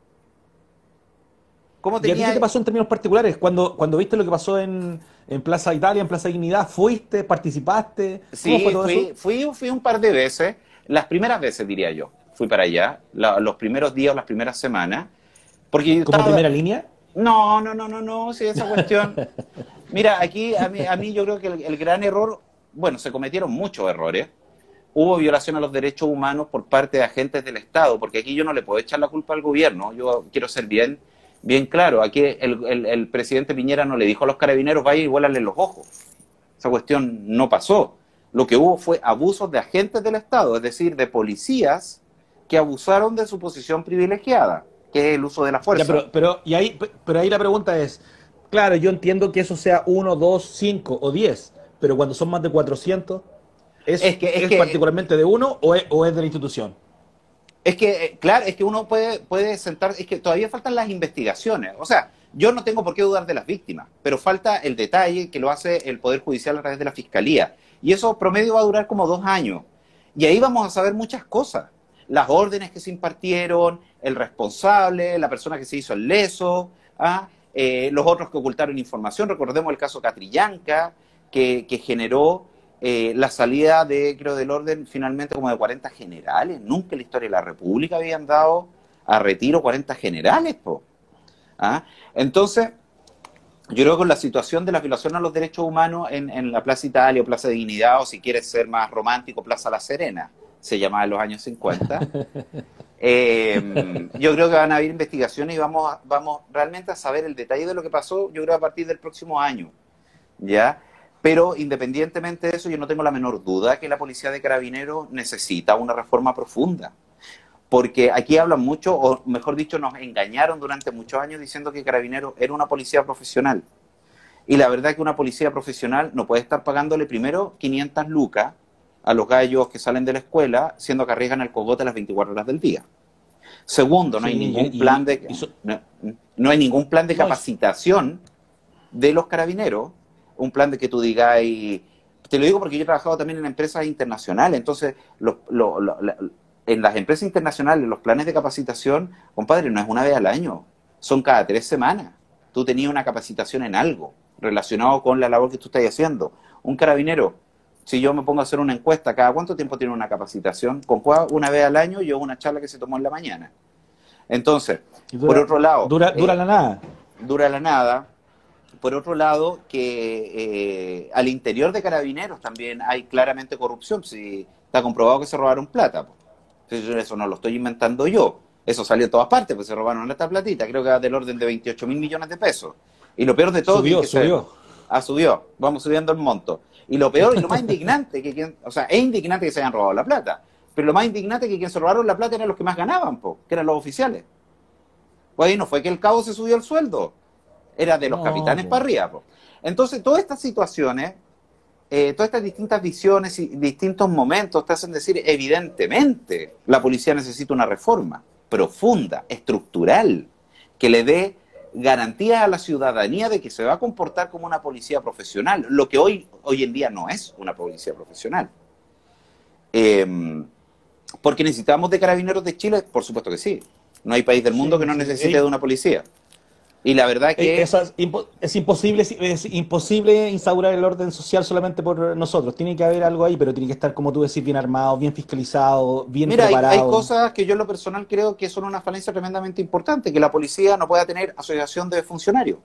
¿Cómo ¿Y a ti tenía... qué te pasó en términos particulares? Cuando viste lo que pasó en Plaza Italia, en Plaza Dignidad, ¿fuiste? ¿Participaste? ¿Cómo fue Sí, todo eso? fui un par de veces, las primeras veces diría yo, fui para allá, los primeros días o las primeras semanas, porque yo ¿Como estaba... primera línea? No, sí, esa cuestión... Mira, aquí a mí yo creo que el gran error, bueno, se cometieron muchos errores, hubo violación a los derechos humanos por parte de agentes del Estado, porque aquí yo no le puedo echar la culpa al gobierno, yo quiero ser bien claro, aquí el presidente Piñera no le dijo a los carabineros, vaya y vuélale los ojos. Esa cuestión no pasó. Lo que hubo fue abusos de agentes del Estado, es decir, de policías que abusaron de su posición privilegiada, que es el uso de la fuerza. Ya, pero ahí la pregunta es, Claro, yo entiendo que eso sea uno, dos, cinco o 10, pero cuando son más de 400, Es que, es es que, particularmente de uno o es de la institución? claro, es que uno puede sentar, es que todavía faltan las investigaciones. O sea, yo no tengo por qué dudar de las víctimas, pero falta el detalle que lo hace el Poder Judicial a través de la Fiscalía. Y eso promedio va a durar como 2 años. Y ahí vamos a saber muchas cosas. Las órdenes que se impartieron, el responsable, la persona que se hizo el leso, ¿ah? Los otros que ocultaron información. Recordemos el caso Catrillanca, que generó la salida de, creo, del orden finalmente como de 40 generales. Nunca en la historia de la República habían dado a retiro 40 generales, po. ¿Ah? Entonces, yo creo que con la situación de la violación a los derechos humanos en la Plaza Italia o Plaza Dignidad, o si quieres ser más romántico, Plaza La Serena, se llamaba en los años 50, yo creo que van a haber investigaciones y vamos realmente a saber el detalle de lo que pasó, yo creo, a partir del próximo año, ¿ya? Pero independientemente de eso, yo no tengo la menor duda que la Policía de Carabineros necesita una reforma profunda. Porque aquí hablan mucho, o mejor dicho, nos engañaron durante muchos años diciendo que Carabineros era una policía profesional. Y la verdad es que una policía profesional no puede estar pagándole primero 500 lucas a los gallos que salen de la escuela, siendo que arriesgan el cogote las 24 horas del día. Segundo, no hay Sí, ningún plan de, no hay ningún plan de no, capacitación de los carabineros, un plan de que tú digas, y te lo digo porque yo he trabajado también en empresas internacionales, entonces en las empresas internacionales los planes de capacitación, compadre, no es una vez al año, son cada 3 semanas. Tú tenías una capacitación en algo relacionado con la labor que tú estás haciendo. Un carabinero, si yo me pongo a hacer una encuesta, ¿cada cuánto tiempo tiene una capacitación? Con una vez al año yo una charla que se tomó en la mañana. Entonces, por otro lado, dura la nada. dura la nada. Por otro lado, que al interior de Carabineros también hay claramente corrupción. Si está comprobado que se robaron plata. Eso no lo estoy inventando yo. Eso salió en todas partes, pues se robaron esta platita. Creo que va del orden de 28.000 millones de pesos. Y lo peor de todo es que subió. Vamos subiendo el monto. Y lo peor y lo más indignante, o sea, es indignante que se hayan robado la plata. Pero lo más indignante es que quien se robaron la plata eran los que más ganaban, que eran los oficiales. Pues ahí no fue que el cabo se subió el sueldo. Era de los capitanes para arriba. Entonces, todas estas situaciones, todas estas distintas visiones y distintos momentos te hacen decir, evidentemente, la policía necesita una reforma profunda, estructural, que le dé garantías a la ciudadanía de que se va a comportar como una policía profesional, lo que hoy en día no es una policía profesional. Porque necesitamos de Carabineros de Chile, por supuesto que sí. No hay país del mundo que no necesite de una policía. Y la verdad que es imposible instaurar el orden social solamente por nosotros. Tiene que haber algo ahí, pero tiene que estar, como tú decís, bien armado, bien fiscalizado, bien preparado. Hay cosas que yo en lo personal creo que son una falencia tremendamente importante, que la policía no pueda tener asociación de funcionarios.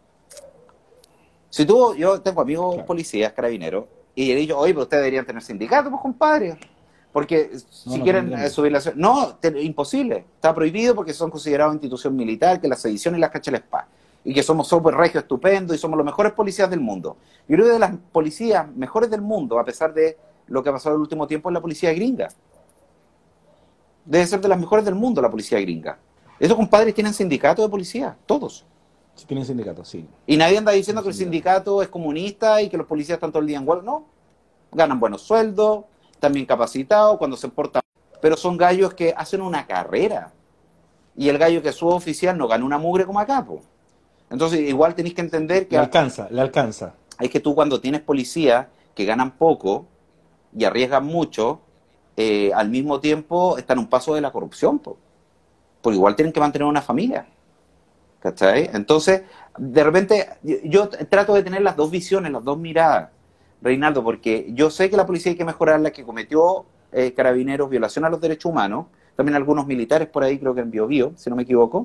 Yo tengo amigos policías, carabineros, y he dicho, oye, pero ustedes deberían tener sindicato, pues compadre. Porque si quieren subir la... No, imposible. Está prohibido porque son considerados institución militar, que la sedición y las cachas les pa. Y que somos súper regio, estupendo, y somos los mejores policías del mundo. Yo creo que de las policías mejores del mundo, a pesar de lo que ha pasado en el último tiempo, es la policía gringa. Debe ser de las mejores del mundo la policía gringa. Esos compadres tienen sindicato de policía, todos. Sí, tienen sindicato, sí. Y nadie anda diciendo que el sindicato es comunista y que los policías están todo el día en huelga. No, ganan buenos sueldos, están bien capacitados, cuando se portan... Pero son gallos que hacen una carrera. Y el gallo que es suboficial no gana una mugre como acá, po. Entonces, igual tenéis que entender que... Le alcanza. Es que tú cuando tienes policías que ganan poco y arriesgan mucho, al mismo tiempo están a un paso de la corrupción, porque igual tienen que mantener una familia. ¿Cachai? Entonces, de repente, yo trato de tener las dos visiones, las dos miradas, Reinaldo, porque yo sé que la policía hay que mejorarla, que cometió Carabineros violación a los derechos humanos, también algunos militares por ahí, creo que en Biobío, si no me equivoco.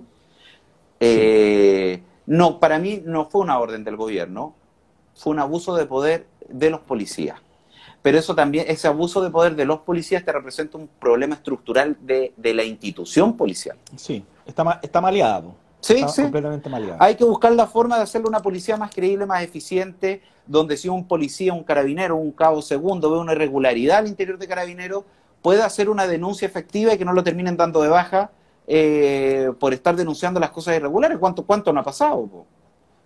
No, para mí no fue una orden del gobierno, fue un abuso de poder de los policías. Pero eso también, ese abuso de poder de los policías te representa un problema estructural de la institución policial. Sí, está maleada, está completamente maleada. Hay que buscar la forma de hacerle una policía más creíble, más eficiente, donde si un policía, un carabinero, un cabo segundo ve una irregularidad al interior de Carabineros, pueda hacer una denuncia efectiva y que no lo terminen dando de baja por estar denunciando las cosas irregulares. ¿Cuánto no ha pasado?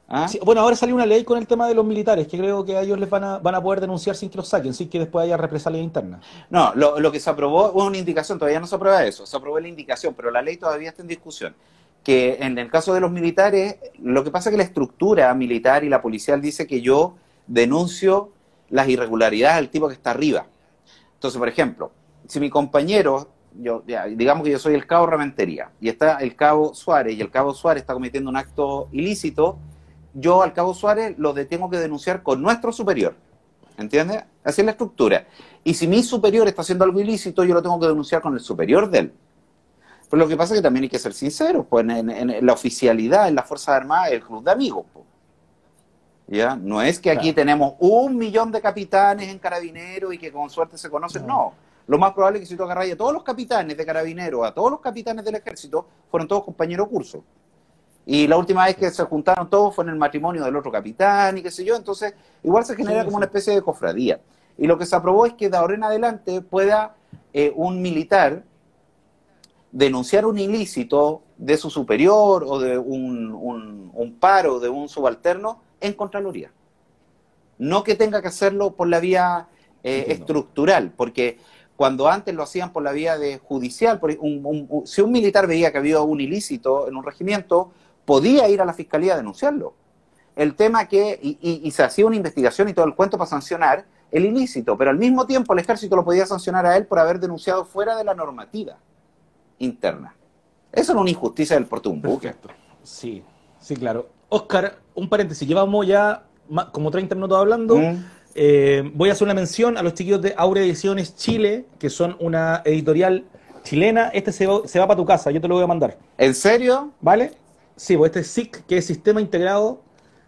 ¿Ah? Sí, bueno, ahora salió una ley con el tema de los militares, que creo que a ellos les van a poder denunciar sin que los saquen, sin que después haya represalias internas. No, lo que se aprobó fue una indicación, todavía no se aprueba eso, se aprobó la indicación, pero la ley todavía está en discusión. Que en el caso de los militares, lo que pasa es que la estructura militar y la policial dice que yo denuncio las irregularidades del tipo que está arriba. Entonces, por ejemplo, si mi compañero, digamos que yo soy el cabo Rementería, y está el cabo Suárez, y el cabo Suárez está cometiendo un acto ilícito, yo al cabo Suárez lo tengo que denunciar con nuestro superior. ¿Entiendes? Así es la estructura. Y si mi superior está haciendo algo ilícito, yo lo tengo que denunciar con el superior de él. Pero lo que pasa es que también hay que ser sinceros, pues en la oficialidad, en las Fuerzas Armadas, el club de amigos, pues. ¿Ya? No es que aquí Claro. tenemos 1 millón de capitanes en Carabineros y que con suerte se conocen, No. no. Lo más probable es que si tú agarras a todos los capitanes de Carabineros, a todos los capitanes del Ejército, fueron todos compañeros de curso. Y la última vez que se juntaron todos fue en el matrimonio del otro capitán y qué sé yo, entonces igual se genera Sí, como sí. una especie de cofradía. Y lo que se aprobó es que de ahora en adelante pueda un militar denunciar un ilícito de su superior o de un paro de un subalterno en Contraloría. No que tenga que hacerlo por la vía Entiendo. estructural, porque cuando antes lo hacían por la vía de judicial, si un militar veía que había un ilícito en un regimiento, podía ir a la fiscalía a denunciarlo. El tema y se hacía una investigación y todo el cuento para sancionar el ilícito, pero al mismo tiempo el ejército lo podía sancionar a él por haber denunciado fuera de la normativa interna. Eso era una injusticia del porte de un buque. Perfecto. Sí, sí, claro. Oscar, un paréntesis, llevamos ya como 30 minutos hablando. ¿Mm? Voy a hacer una mención a los chiquillos de Aurea Ediciones Chile, que son una editorial chilena. Este se va para tu casa, yo te lo voy a mandar. ¿En serio? ¿Vale? Sí, pues este es SIC, que es Sistema Integrado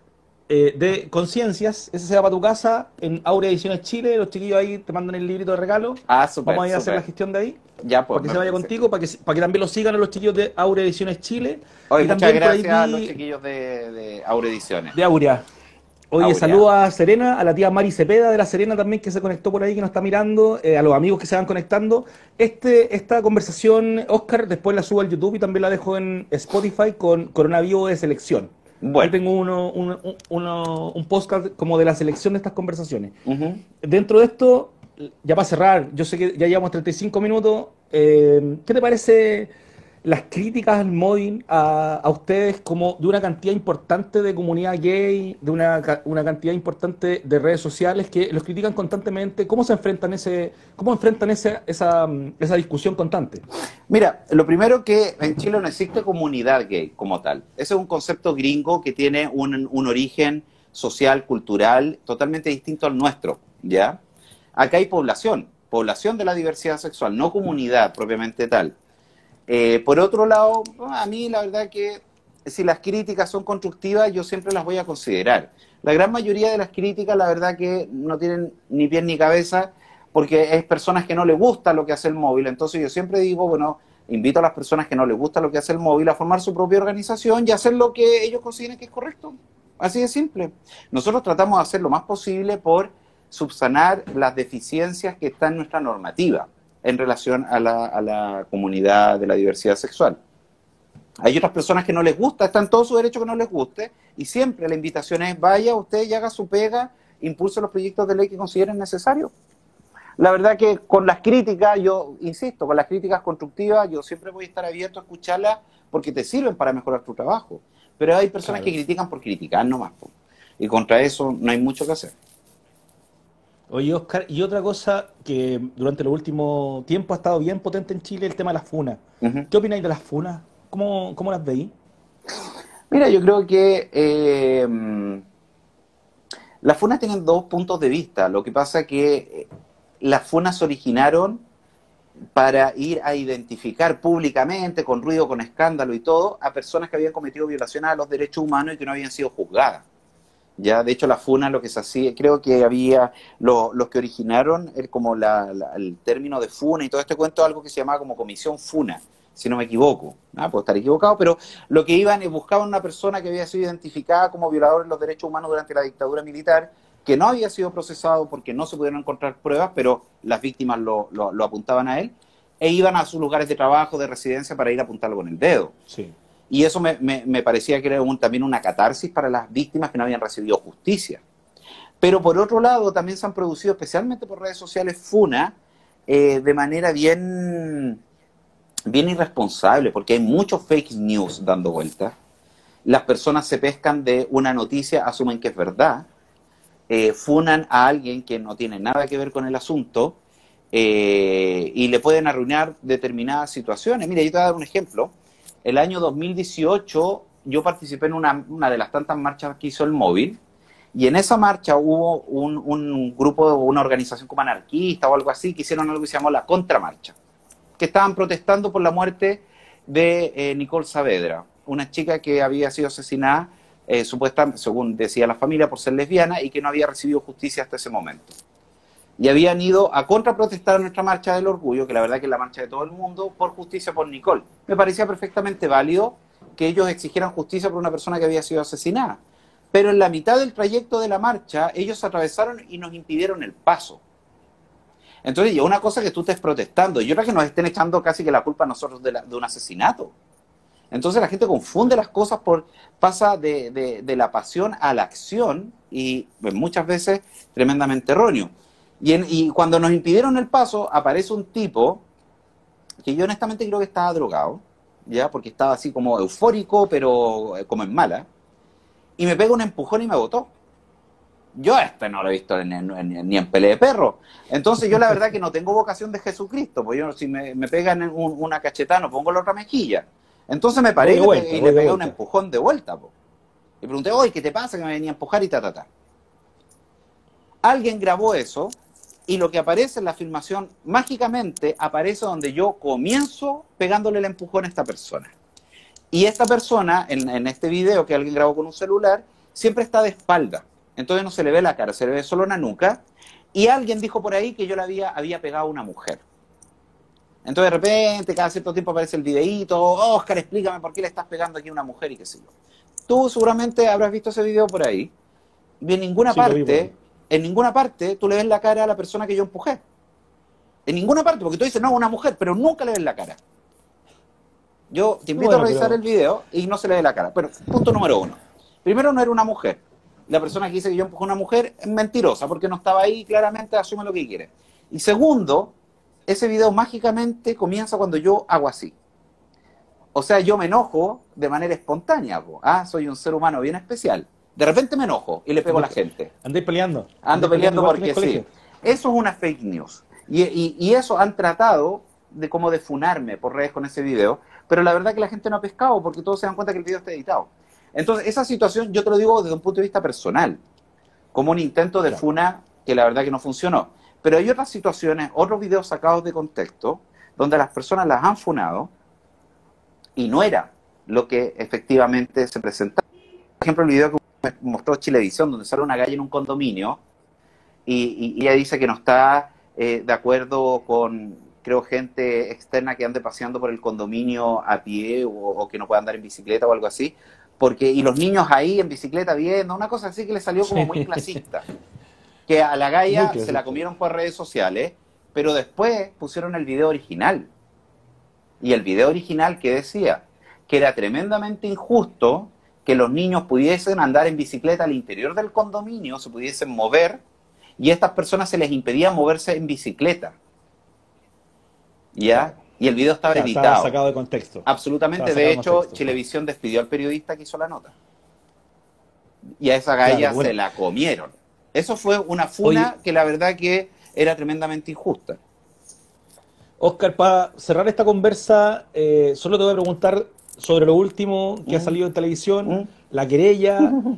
de Conciencias. Ese se va para tu casa en Aurea Ediciones Chile. Los chiquillos ahí te mandan el librito de regalo. Ah, súper, Vamos a ir a hacer la súper. gestión de ahí. Ya, pues, Para que me se vaya parece. contigo, para que también lo sigan a los chiquillos de Aurea Ediciones Chile. Oye, Y muchas también por ahí gracias a los vi chiquillos de Aure Ediciones. de Aurea. Oye, Aurea. saludo a Serena, a la tía Mari Cepeda de La Serena también, que se conectó por ahí, que nos está mirando, a los amigos que se van conectando. Esta conversación, Oscar, después la subo al YouTube y también la dejo en Spotify con Coronavirus de selección. Ahí Bueno. tengo un podcast como de la selección de estas conversaciones. Ujú. Dentro de esto, ya para cerrar, yo sé que ya llevamos 35 minutos. ¿Qué te parece las críticas al modding a ustedes como de una cantidad importante de comunidad gay, de una cantidad importante de redes sociales que los critican constantemente? ¿Cómo se enfrentan esa discusión constante? Mira, lo primero que en Chile no existe comunidad gay como tal. Ese es un concepto gringo que tiene un origen social, cultural, totalmente distinto al nuestro, ¿ya? Acá hay población de la diversidad sexual, no comunidad propiamente tal. Por otro lado, a mí la verdad que si las críticas son constructivas, yo siempre las voy a considerar. La gran mayoría de las críticas, la verdad que no tienen ni pies ni cabeza, porque es personas que no les gusta lo que hace el móvil. Entonces yo siempre digo, bueno, invito a las personas que no les gusta lo que hace el móvil a formar su propia organización y hacer lo que ellos consideren que es correcto. Así de simple. Nosotros tratamos de hacer lo más posible por subsanar las deficiencias que están en nuestra normativa en relación a la comunidad de la diversidad sexual. Hay otras personas que no les gusta, está en todo su derecho que no les guste, y siempre la invitación es, vaya usted y haga su pega, impulse los proyectos de ley que consideren necesarios. La verdad que con las críticas, yo insisto, con las críticas constructivas, yo siempre voy a estar abierto a escucharlas porque te sirven para mejorar tu trabajo. Pero hay personas Claro. que critican por criticar nomás, po. Y contra eso no hay mucho que hacer. Oye, Oscar, y otra cosa que durante los últimos tiempos ha estado bien potente en Chile, el tema de las funas. Ujú. ¿Qué opináis de las funas? ¿Cómo las veis? Mira, yo creo que las funas tienen dos puntos de vista. Lo que pasa es que las funas se originaron para ir a identificar públicamente, con ruido, con escándalo y todo, a personas que habían cometido violaciones a los derechos humanos y que no habían sido juzgadas. Ya, de hecho, la FUNA lo que se hacía, creo que había los que originaron como el término de FUNA y todo este cuento, algo que se llamaba como Comisión FUNA, si no me equivoco. Puedo estar equivocado, pero lo que iban es buscaban una persona que había sido identificada como violador de los derechos humanos durante la dictadura militar, que no había sido procesado porque no se pudieron encontrar pruebas, pero las víctimas lo apuntaban a él, e iban a sus lugares de trabajo, de residencia, para ir a apuntarlo con el dedo. Sí. Y eso me parecía que era también una catarsis para las víctimas que no habían recibido justicia. Pero por otro lado, también se han producido, especialmente por redes sociales, funas de manera bien irresponsable, porque hay muchos fake news dando vueltas. Las personas se pescan de una noticia, asumen que es verdad, funan a alguien que no tiene nada que ver con el asunto y le pueden arruinar determinadas situaciones. Mira, yo te voy a dar un ejemplo. El año 2018 yo participé en una de las tantas marchas que hizo el Móvil, y en esa marcha hubo un grupo, una organización como anarquista o algo así, que hicieron algo que se llamó la contramarcha, que estaban protestando por la muerte de Nicole Saavedra, una chica que había sido asesinada, supuestamente, según decía la familia, por ser lesbiana y que no había recibido justicia hasta ese momento. Y habían ido a contraprotestar a nuestra marcha del orgullo, que la verdad que es la marcha de todo el mundo, por justicia por Nicole. Me parecía perfectamente válido que ellos exigieran justicia por una persona que había sido asesinada. Pero en la mitad del trayecto de la marcha, ellos atravesaron y nos impidieron el paso. Entonces, una cosa que tú estés protestando, y otra que nos estén echando casi que la culpa a nosotros de un asesinato. Entonces la gente confunde las cosas, pasa de la pasión a la acción, y muchas veces tremendamente erróneo. Y cuando nos impidieron el paso, aparece un tipo que yo honestamente creo que estaba drogado, ¿ya? Porque estaba así como eufórico, pero como en mala, y me pega un empujón y me botó. Yo no lo he visto ni en pelea de perro. Entonces yo la verdad que no tengo vocación de Jesucristo, pues yo si me pegan una cachetada no pongo la otra mejilla. Entonces me paré y le pegué un empujón de vuelta, po. Y pregunté, oye, ¿qué te pasa? Que me venía a empujar y ta. Alguien grabó eso, y lo que aparece en la filmación, mágicamente aparece donde yo comienzo pegándole el empujón a esta persona. Y esta persona, en este video que alguien grabó con un celular, siempre está de espalda. Entonces no se le ve la cara, se le ve solo una nuca. Y alguien dijo por ahí que yo le había pegado a una mujer. Entonces de repente, cada cierto tiempo aparece el videíto, Oscar, explícame por qué le estás pegando aquí a una mujer y qué sé yo. Tú seguramente habrás visto ese video por ahí. Y en ninguna parte tú le ves la cara a la persona que yo empujé. En ninguna parte, porque tú dices, no, una mujer, pero nunca le ves la cara. Yo te invito a revisar el video y no se le ve la cara. Pero punto número 1. Primero, no era una mujer. La persona que dice que yo empujé a una mujer es mentirosa, porque no estaba ahí, claramente asume lo que quiere. Y segundo, ese video mágicamente comienza cuando yo hago así. O sea, yo me enojo de manera espontánea. Soy un ser humano bien especial. De repente me enojo y le pego a la gente. ¿Andáis peleando? Ando peleando porque sí. Eso es una fake news. Y eso han tratado de funarme por redes con ese video, pero la verdad que la gente no ha pescado porque todos se dan cuenta que el video está editado. Entonces, esa situación yo te lo digo desde un punto de vista personal, como un intento de funa que la verdad que no funcionó. Pero hay otras situaciones, otros videos sacados de contexto, donde las personas las han funado y no era lo que efectivamente se presentaba. Por ejemplo, el video que me mostró Chilevisión, donde sale una galla en un condominio y ella dice que no está de acuerdo con, creo, gente externa que ande paseando por el condominio a pie o que no pueda andar en bicicleta o algo así, y los niños ahí en bicicleta viendo, una cosa así que le salió como muy clasista. Que a la galla se la comieron por redes sociales, pero después pusieron el video original. Y el video original que decía que era tremendamente injusto que los niños pudiesen andar en bicicleta al interior del condominio, se pudiesen mover, y a estas personas se les impedía moverse en bicicleta. ¿Ya? Y el video estaba editado. Estaba sacado de contexto. Absolutamente. De hecho, Chilevisión despidió al periodista que hizo la nota. Y a esa galla se la comieron. Eso fue una funa que la verdad que era tremendamente injusta. Oscar, para cerrar esta conversa, solo te voy a preguntar sobre lo último que ha salido en televisión, la querella,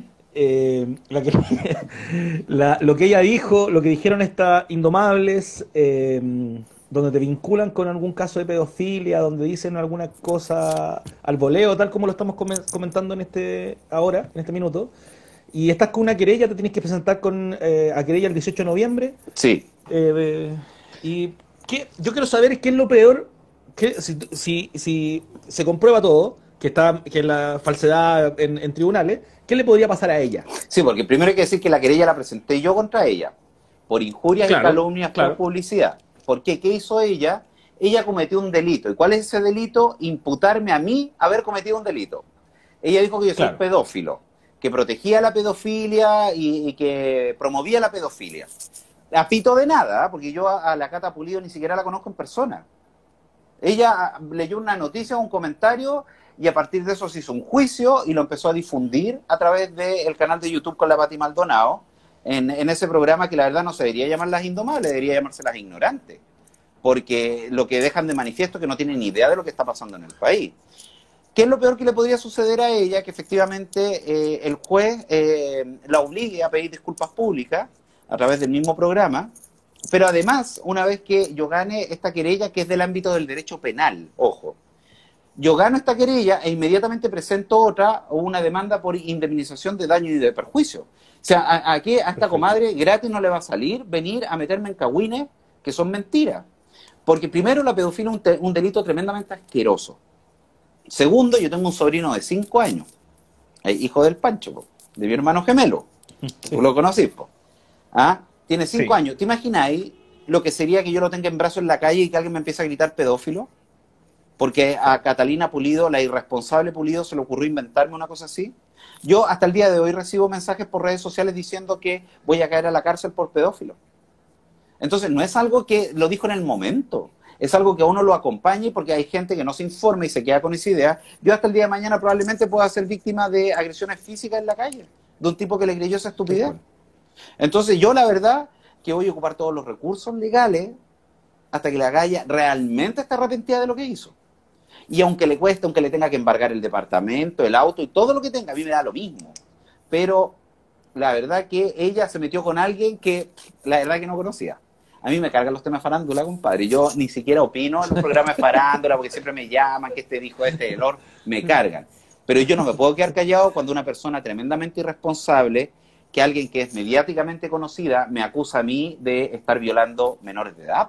lo que ella dijo, lo que dijeron estas Indomables, donde te vinculan con algún caso de pedofilia, donde dicen alguna cosa al voleo, tal como lo estamos comentando en este minuto. Y estás con una querella, te tienes que presentar a querella el 18 de noviembre. Sí. Y yo quiero saber qué es lo peor, que si se comprueba todo, que la falsedad en tribunales, ¿qué le podría pasar a ella? Sí, porque primero hay que decir que la querella la presenté yo contra ella, por injurias y calumnias por publicidad. ¿Por qué? ¿Qué hizo ella? ella cometió un delito. ¿Y cuál es ese delito? Imputarme a mí haber cometido un delito. Ella dijo que yo soy pedófilo, que protegía la pedofilia y que promovía la pedofilia. A pito de nada, porque yo a la Cata Pulido ni siquiera la conozco en persona. Ella leyó una noticia, un comentario, y a partir de eso se hizo un juicio y lo empezó a difundir a través del canal de YouTube con la Pati Maldonado, en ese programa que la verdad no se debería llamar Las Indomables, debería llamarse Las Ignorantes, porque lo que dejan de manifiesto es que no tienen ni idea de lo que está pasando en el país. ¿Qué es lo peor que le podría suceder a ella? Que efectivamente el juez la obligue a pedir disculpas públicas a través del mismo programa, pero además, una vez que yo gane esta querella, que es del ámbito del derecho penal, ojo, yo gano esta querella e inmediatamente presento otra o una demanda por indemnización de daño y de perjuicio. O sea, aquí a esta comadre gratis no le va a salir venir a meterme en cagüines que son mentiras. Porque primero, la pedofilia es un delito tremendamente asqueroso. Segundo, yo tengo un sobrino de 5 años, hijo del Pancho, de mi hermano gemelo. Tú lo conocís, po. ¿Ah? Tiene 5 años. ¿Te imagináis lo que sería que yo lo tenga en brazos en la calle y que alguien me empiece a gritar pedófilo? Porque a Catalina Pulido, la irresponsable Pulido, se le ocurrió inventarme una cosa así. Yo hasta el día de hoy recibo mensajes por redes sociales diciendo que voy a caer a la cárcel por pedófilo. Entonces no es algo que lo dijo en el momento, es algo que a uno lo acompañe porque hay gente que no se informa y se queda con esa idea. Yo hasta el día de mañana probablemente pueda ser víctima de agresiones físicas en la calle, de un tipo que le creyó esa estupidez. Entonces yo la verdad que voy a ocupar todos los recursos legales hasta que la galla realmente esté arrepentida de lo que hizo. Y aunque le cueste, aunque le tenga que embargar el departamento, el auto y todo lo que tenga, a mí me da lo mismo. Pero la verdad que ella se metió con alguien que la verdad que no conocía. A mí me cargan los temas de farándula, compadre. Yo ni siquiera opino en los programas de farándula porque siempre me llaman, que este dijo este, el otro, me cargan. Pero yo no me puedo quedar callado cuando una persona tremendamente irresponsable, que alguien que es mediáticamente conocida, me acusa a mí de estar violando menores de edad.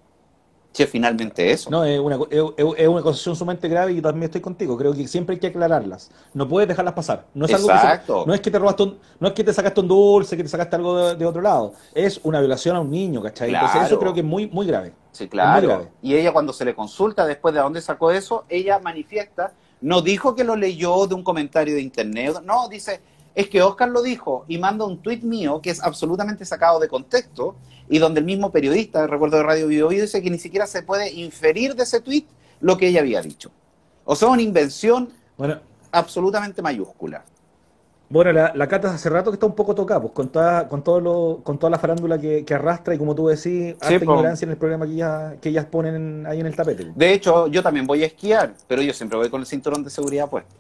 Sí, finalmente eso. No, es una acusación sumamente grave y yo también estoy contigo. Creo que siempre hay que aclararlas. No puedes dejarlas pasar. No es algo que no es que te robaste no es que te sacaste un dulce, que te sacaste algo de otro lado. Es una violación a un niño, ¿cachai? Claro. Entonces eso creo que es muy, muy grave. Sí, claro. Muy grave. Y ella cuando se le consulta después de dónde sacó eso, ella manifiesta, no dijo que lo leyó de un comentario de internet, no, dice, es que Oscar lo dijo y manda un tuit mío que es absolutamente sacado de contexto y donde el mismo periodista, recuerdo de Radio Bio, dice que ni siquiera se puede inferir de ese tuit lo que ella había dicho. O sea, una invención absolutamente mayúscula. Bueno, la Cata hace rato que está un poco tocada, pues, con toda la farándula que arrastra y como tú decís, harta ignorancia en el programa que ellas ponen ahí en el tapete. Pues. De hecho, yo también voy a esquiar, pero yo siempre voy con el cinturón de seguridad puesto.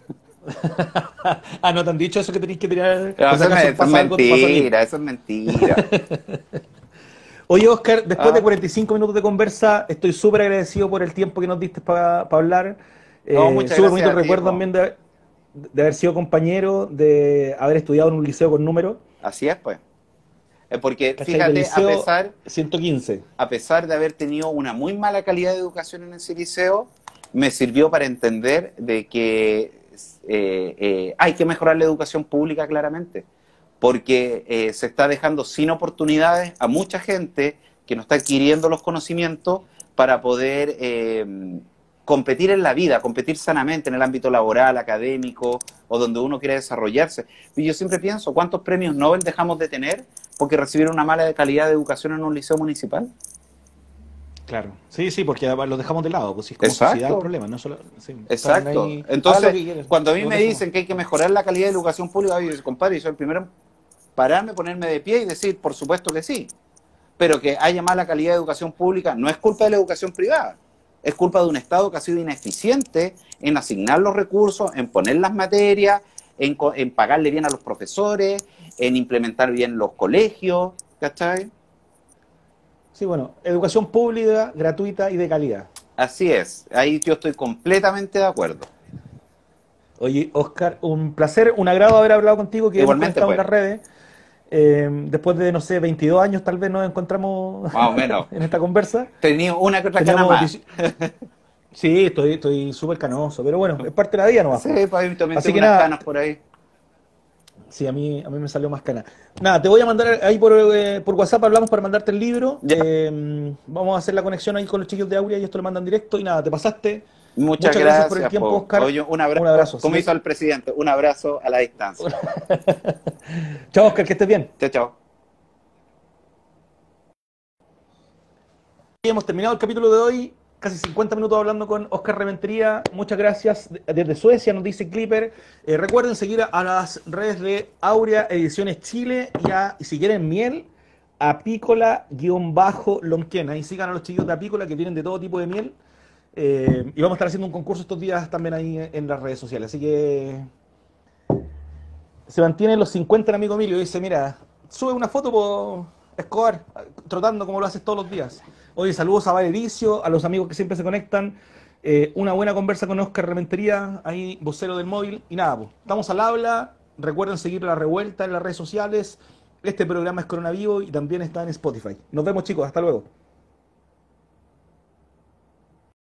Ah, ¿no te han dicho eso que tenéis que tirar? No, eso es mentira, eso es mentira. Oye, Oscar, después de 45 minutos de conversa, estoy súper agradecido por el tiempo que nos diste para hablar. Súper bonito recuerdo también de haber sido compañero, de haber estudiado en un liceo con números. Así es, pues. Porque, fíjate, a pesar 115. A pesar de haber tenido una muy mala calidad de educación en ese liceo, me sirvió para entender de que hay que mejorar la educación pública claramente, porque se está dejando sin oportunidades a mucha gente que no está adquiriendo los conocimientos para poder competir en la vida, competir sanamente en el ámbito laboral, académico o donde uno quiera desarrollarse. Y yo siempre pienso, ¿cuántos premios Nobel dejamos de tener porque recibieron una mala calidad de educación en un liceo municipal? Claro, sí, porque los dejamos de lado, pues si es como sociedad el problema, no solo... Sí, exacto. Ahí, entonces, cuando a mí me dicen que hay que mejorar la calidad de educación pública, yo digo, compadre, yo soy el primero en pararme, ponerme de pie y decir, por supuesto que sí, pero que haya mala calidad de educación pública no es culpa de la educación privada, es culpa de un Estado que ha sido ineficiente en asignar los recursos, en poner las materias, en pagarle bien a los profesores, en implementar bien los colegios, ¿cachai? Sí, bueno, educación pública, gratuita y de calidad. Así es, ahí yo estoy completamente de acuerdo. Oye, Oscar, un placer, un agrado haber hablado contigo, que igualmente hemos estado en las redes. Después de, no sé, 22 años tal vez nos encontramos más o menos en esta conversa. Tenía una que otra cana más. Sí, estoy súper canoso, pero bueno, es parte de la vida nomás. Sí, pues también así tengo que unas nada, canas por ahí. Sí, a mí me salió más cana. Nada, te voy a mandar ahí por WhatsApp, hablamos para mandarte el libro. Ya. Vamos a hacer la conexión ahí con los chicos de Aurea y esto lo mandan directo. Y nada, te pasaste. Muchas Muchas gracias por el gracias, tiempo, po. Oscar. Oye, un Un abrazo, abrazo. como hizo el presidente, un abrazo a la distancia. Chao, Oscar, que estés bien. Chao, chao. Y hemos terminado el capítulo de hoy. Casi 50 minutos hablando con Oscar Rementería. Muchas gracias. Desde Suecia nos dice Clipper. Recuerden seguir a las redes de Aurea Ediciones Chile y si quieren miel, apícola-lonquena. Y sigan a los chicos de Apícola que tienen de todo tipo de miel. Y vamos a estar haciendo un concurso estos días también ahí en las redes sociales. Así que se mantienen los 50 en amigo Emilio. Dice, mira, sube una foto por Escobar, trotando como lo haces todos los días. Oye, saludos a Valericio, a los amigos que siempre se conectan. Una buena conversa con Oscar Rementería, ahí vocero del móvil. Y nada, pues, estamos al habla. Recuerden seguir La Revuelta en las redes sociales. Este programa es Corona Vivo y también está en Spotify. Nos vemos, chicos. Hasta luego.